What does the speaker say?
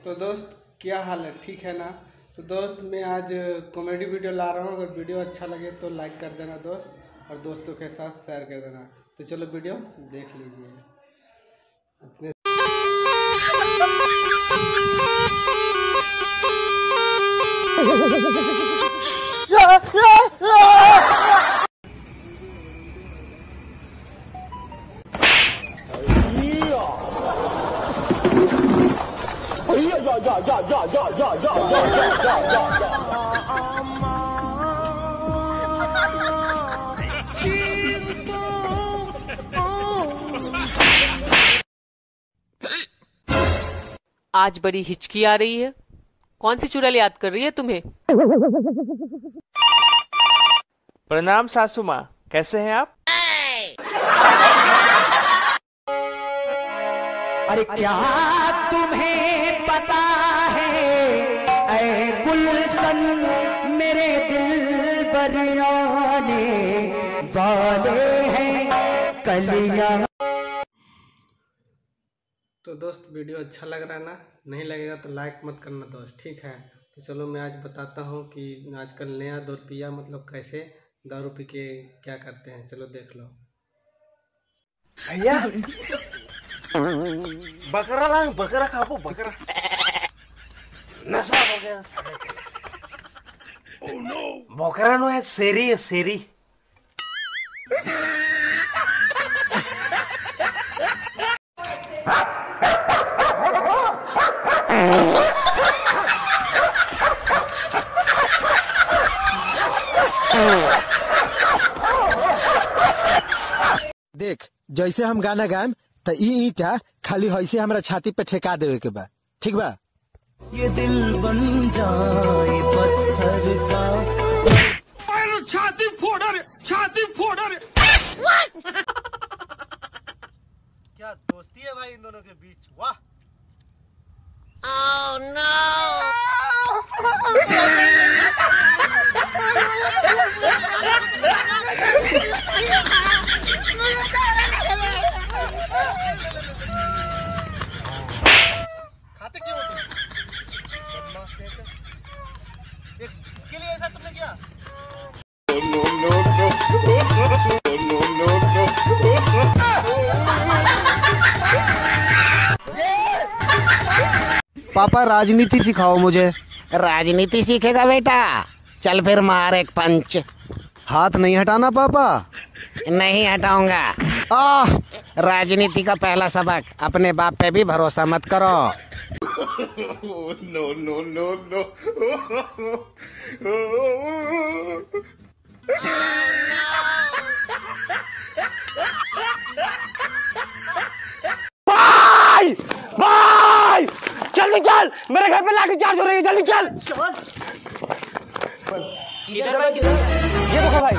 तो दोस्त क्या हाल है, ठीक है ना। तो दोस्त मैं आज कॉमेडी वीडियो ला रहा हूँ। अगर वीडियो अच्छा लगे तो लाइक कर देना दोस्त, और दोस्तों के साथ शेयर कर देना। तो चलो वीडियो देख लीजिए अपने। आज बड़ी हिचकी आ रही है। कौन सी चुड़ैल याद कर रही है तुम्हें? प्रणाम सासू माँ, कैसे हैं आप? अरे क्या तुम्हें पता है ऐ गुलशन मेरे दिल बरियाने वाले हैं कलियां। तो दोस्त वीडियो अच्छा लग रहा है ना, नहीं लगेगा तो लाइक मत करना दोस्त, ठीक है। तो चलो मैं आज बताता हूँ कि आजकल नया दो रुपया मतलब कैसे दारू पी के क्या करते हैं। चलो देख लो भैया। बकरा लांग, बकरा खापो, बकरा नशा हो गया। oh, no. बकरा नो है शेरी है, शेरी। देख, जैसे हम गाना गाएम तो ईटा खाली ऐसे हमरा छाती पे ठेका देवे के बा, ठीक बा? ये दिल बन जाए पत्थर का। छाती फोड़ा रे, छाती फोड़ा रे। क्या दोस्ती है भाई इन दोनों के बीच, वाह। Oh no! खाते क्यों होते? बदमाश कहते। इसके लिए ऐसा तुमने किया? पापा राजनीति सिखाओ मुझे। राजनीति सीखेगा बेटा? चल फिर मार एक पंच। हाथ नहीं हटाना पापा। नहीं हटाऊंगा। राजनीति का पहला सबक, अपने बाप पे भी भरोसा मत करो। No no no no. भाई भाई जल्दी चल, मेरे घर पे लाठी चार्ज हो रही है, जल्दी चल। ये देखो भाई।